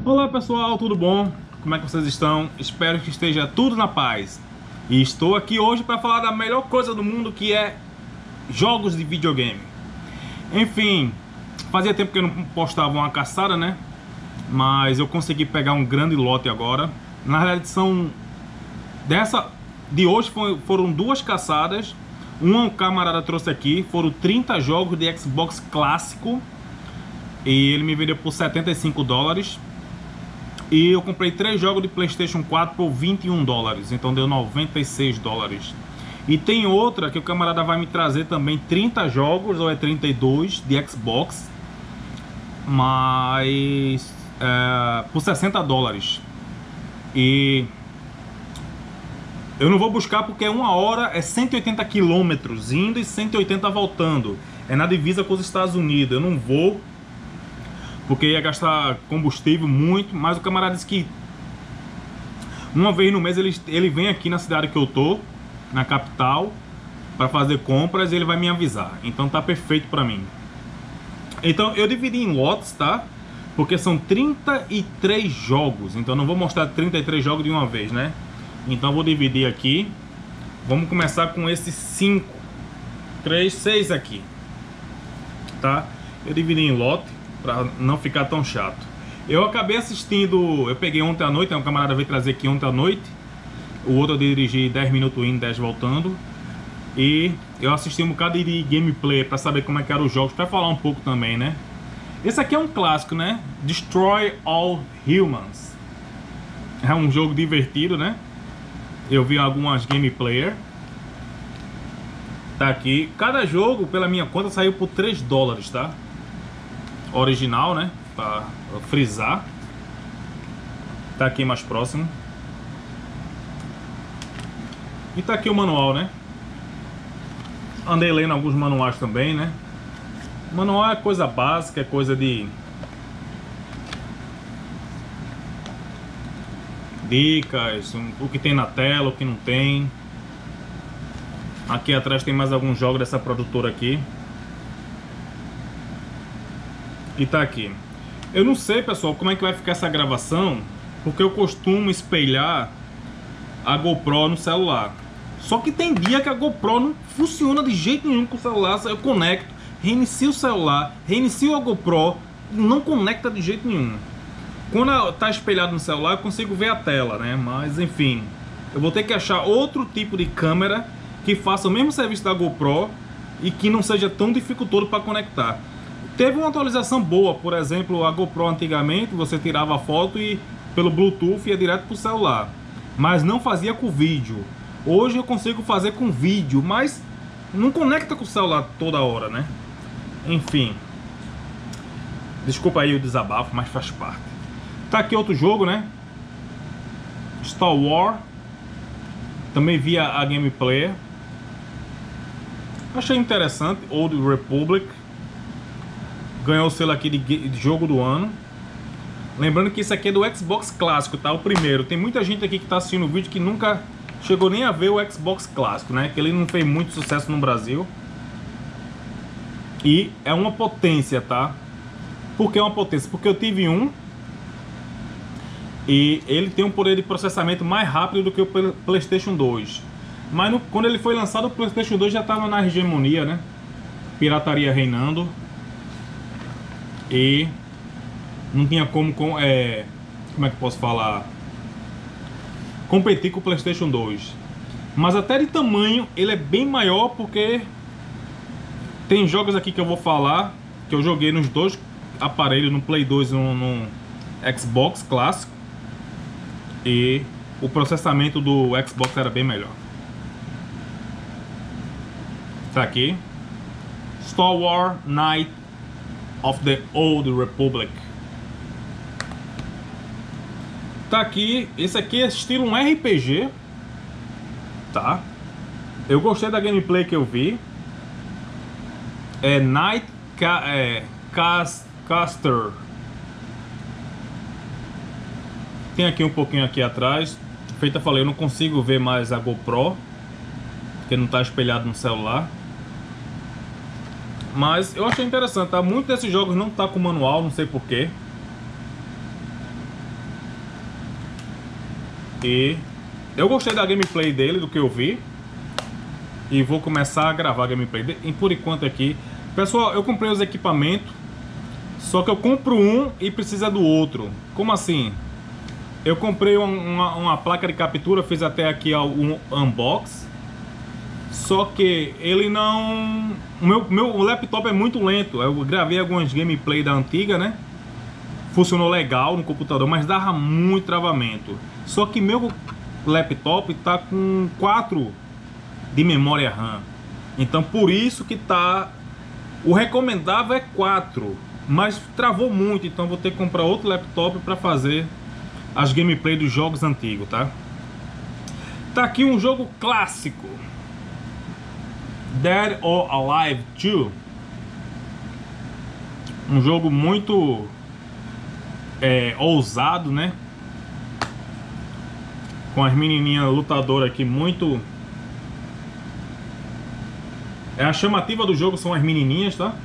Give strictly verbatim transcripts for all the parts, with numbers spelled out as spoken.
Olá pessoal, tudo bom? Como é que vocês estão? Espero que esteja tudo na paz. E estou aqui hoje para falar da melhor coisa do mundo, que é jogos de videogame. Enfim, fazia tempo que eu não postava uma caçada, né? Mas eu consegui pegar um grande lote agora. Na realidade são... Dessa de hoje foram duas caçadas. Uma um camarada trouxe aqui, foram trinta jogos de Xbox clássico. E ele me vendeu por setenta e cinco dólares. E eu comprei três jogos de PlayStation quatro por vinte e um dólares. Então deu noventa e seis dólares. E tem outra que o camarada vai me trazer também, trinta jogos, ou é trinta e dois, de Xbox. Mas... É, por sessenta dólares. E... eu não vou buscar porque uma hora é cento e oitenta quilômetros indo e cento e oitenta voltando. É na divisa com os Estados Unidos. Eu não vou... porque ia gastar combustível muito, mas o camarada disse que uma vez no mês ele, ele vem aqui na cidade que eu tô, na capital, para fazer compras e ele vai me avisar. Então tá perfeito para mim. Então eu dividi em lotes, tá? Porque são trinta e três jogos, então não vou mostrar trinta e três jogos de uma vez, né? Então eu vou dividir aqui. Vamos começar com esses cinco, três, seis aqui, tá? Eu dividi em lote para não ficar tão chato. Eu acabei assistindo, eu peguei ontem à noite, um camarada veio trazer aqui ontem à noite. O outro eu dirigi dez minutos indo, dez voltando. E eu assisti um bocado de gameplay para saber como é que eram os jogos, para falar um pouco também, né? Esse aqui é um clássico, né? Destroy All Humans. É um jogo divertido, né? Eu vi algumas gameplayer. Tá aqui. Cada jogo, pela minha conta, saiu por três dólares, tá? Original, né? Pra frisar. Tá aqui mais próximo. E tá aqui o manual, né? Andei lendo alguns manuais também, né? Manual é coisa básica, é coisa de... dicas, o que tem na tela, o que não tem. Aqui atrás tem mais alguns jogos dessa produtora aqui. E tá aqui. Eu não sei, pessoal, como é que vai ficar essa gravação, porque eu costumo espelhar a GoPro no celular. Só que tem dia que a GoPro não funciona de jeito nenhum com o celular. Eu conecto, reinicio o celular, reinicio a GoPro, não conecta de jeito nenhum. Quando tá espelhado no celular eu consigo ver a tela, né? Mas enfim, eu vou ter que achar outro tipo de câmera que faça o mesmo serviço da GoPro e que não seja tão dificultoso para conectar. Teve uma atualização boa, por exemplo, a GoPro antigamente você tirava a foto e pelo Bluetooth ia direto pro celular, mas não fazia com vídeo. Hoje eu consigo fazer com vídeo, mas não conecta com o celular toda hora, né? Enfim, desculpa aí o desabafo, mas faz parte. Tá aqui outro jogo, né? Star Wars. Também vi a, a gameplay. Achei interessante. Old Republic. Ganhou o selo aqui de, de jogo do ano. Lembrando que isso aqui é do Xbox clássico, tá? O primeiro. Tem muita gente aqui que tá assistindo o vídeo que nunca chegou nem a ver o Xbox clássico, né? Que ele não fez muito sucesso no Brasil. E é uma potência, tá? Por que é uma potência? Porque eu tive um e ele tem um poder de processamento mais rápido do que o PlayStation dois. Mas no, quando ele foi lançado, o PlayStation dois já estava na hegemonia, né? Pirataria reinando. E não tinha como, com, é, como é que eu posso falar? Competir com o PlayStation dois. Mas até de tamanho ele é bem maior, porque tem jogos aqui que eu vou falar que eu joguei nos dois aparelhos, no Play dois e no, no Xbox clássico. E o processamento do Xbox era bem melhor. Tá aqui. Star Wars Knights of the Old Republic. Tá aqui. Esse aqui é estilo um R P G. Tá. Eu gostei da gameplay que eu vi. É Knight Ca é, Cast Caster. Tem aqui um pouquinho aqui atrás. Feita, falei, eu não consigo ver mais a GoPro, porque não está espelhado no celular. Mas eu achei interessante, tá? Muitos desses jogos não tá com manual, não sei porquê. E eu gostei da gameplay dele, do que eu vi. E vou começar a gravar a gameplay dele. E por enquanto aqui, pessoal, eu comprei os equipamentos, só que eu compro um e precisa do outro. Como assim? Eu comprei uma, uma placa de captura, fiz até aqui um unbox. Só que ele não... O meu, meu laptop é muito lento. Eu gravei algumas gameplay da antiga, né? Funcionou legal no computador, mas dava muito travamento. Só que meu laptop tá com quatro de memória RAM. Então por isso que tá... O recomendável é quatro, mas travou muito. Então vou ter que comprar outro laptop para fazer as gameplay dos jogos antigos, tá? Tá aqui um jogo clássico, Dead or Alive dois. Um jogo muito é, ousado, né? Com as menininhas lutadoras aqui muito... É a chamativa do jogo, são as menininhas, tá?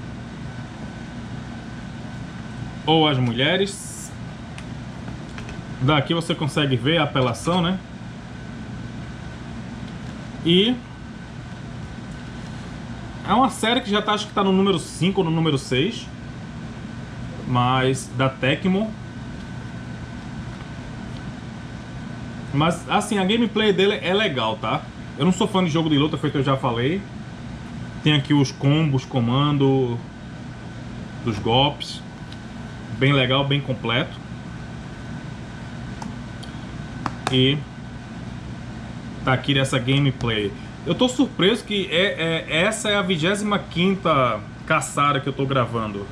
Ou as mulheres. Daqui você consegue ver a apelação, né? E é uma série que já tá, acho que tá no número cinco ou no número seis, mas da Tecmo. Mas assim, a gameplay dele é legal, tá? Eu não sou fã de jogo de luta, feito eu já falei. Tem aqui os combos, comando dos golpes. Bem legal, bem completo. E tá aqui nessa gameplay. Eu tô surpreso que é, é, essa é a vigésima quinta caçada que eu tô gravando.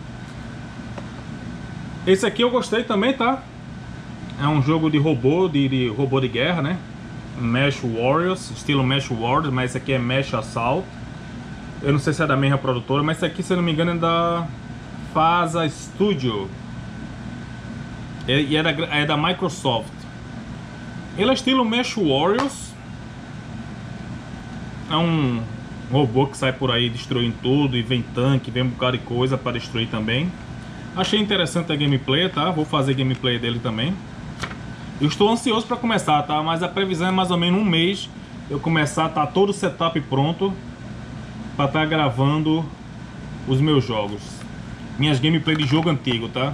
Esse aqui eu gostei também, tá? É um jogo de robô, de, de robô de guerra, né? Mesh Warriors, estilo Mesh Warriors, mas esse aqui é Mesh Assault. Eu não sei se é da mesma produtora, mas esse aqui, se eu não me engano, é da Fasa Studio. E é da, é da Microsoft. Ele é estilo Mesh Warriors. É um robô que sai por aí destruindo tudo. E vem tanque, vem um bocado de coisa para destruir também. Achei interessante a gameplay, tá? Vou fazer gameplay dele também. Eu estou ansioso para começar, tá? Mas a previsão é mais ou menos um mês eu começar, tá todo o setup pronto para estar tá gravando os meus jogos. Minhas gameplay de jogo antigo, tá?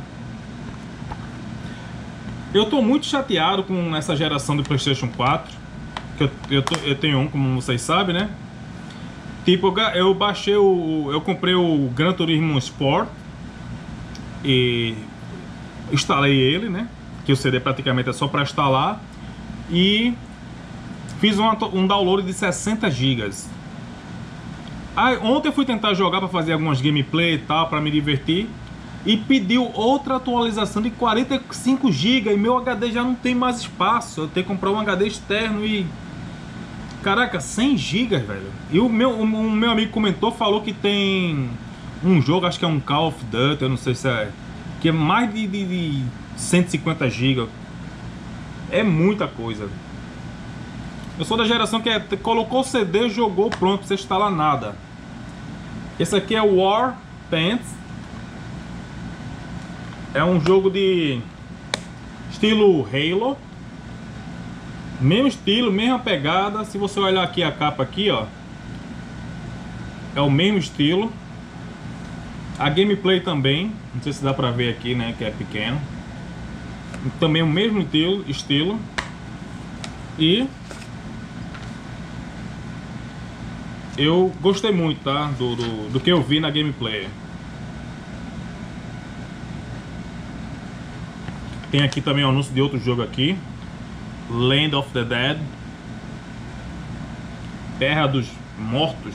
Eu tô muito chateado com essa geração do PlayStation quatro. Que eu, eu, tô, eu tenho um, como vocês sabem, né? Tipo, eu baixei o... Eu comprei o Gran Turismo Sport e instalei ele, né? Que o C D praticamente é só para instalar. E fiz uma, um download de sessenta gigas. Aí, ontem eu fui tentar jogar para fazer algumas gameplay e tal, para me divertir. E pediu outra atualização de quarenta e cinco gigas. E meu H D já não tem mais espaço. Eu tenho que comprar um H D externo e... Caraca, cem gigas, velho. E o meu, o meu amigo comentou, falou que tem um jogo, acho que é um Call of Duty, eu não sei se é... Que é mais de, de, de cento e cinquenta gigas. É muita coisa. Eu sou da geração que é, colocou o C D, jogou, pronto, não precisa instalar nada. Esse aqui é o War Pants. É um jogo de estilo Halo. Mesmo estilo, mesma pegada. Se você olhar aqui a capa aqui, ó, é o mesmo estilo. A gameplay também, não sei se dá pra ver aqui, né, que é pequeno. Também o mesmo estilo, estilo. E eu gostei muito, tá, do, do, do que eu vi na gameplay. Tem aqui também o anúncio de outro jogo aqui, Land of the Dead, Terra dos Mortos.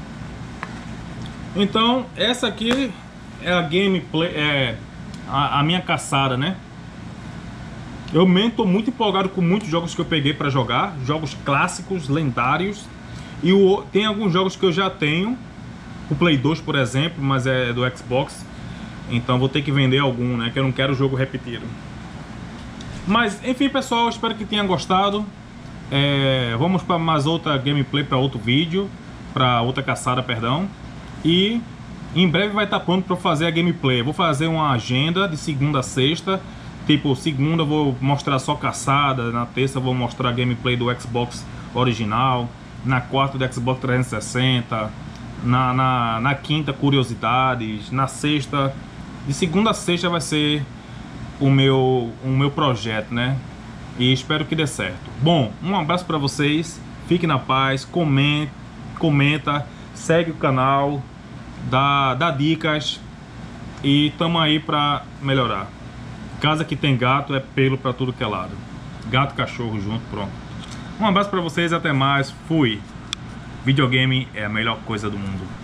Então essa aqui é a gameplay, é a, a minha caçada, né? Eu mesmo tô muito empolgado com muitos jogos que eu peguei para jogar, jogos clássicos, lendários. E o, tem alguns jogos que eu já tenho, o Play dois, por exemplo, mas é do Xbox. Então vou ter que vender algum, né? Que eu não quero jogo repetido. Mas, enfim, pessoal, espero que tenham gostado. É, vamos para mais outra gameplay, para outro vídeo, para outra caçada, perdão. E em breve vai estar pronto para fazer a gameplay. Eu vou fazer uma agenda de segunda a sexta, Tipo, segunda eu vou mostrar só caçada, na terça eu vou mostrar gameplay do Xbox original, na quarta do Xbox trezentos e sessenta, na, na, na quinta curiosidades, na sexta, de segunda a sexta vai ser o meu, o meu projeto, né? E espero que dê certo. Bom, um abraço para vocês, fique na paz, comenta, comenta, segue o canal, dá, dá dicas e tamo aí pra melhorar. Casa que tem gato é pelo pra tudo que é lado. Gato e cachorro junto, pronto. Um abraço pra vocês, até mais, fui. Videogame é a melhor coisa do mundo.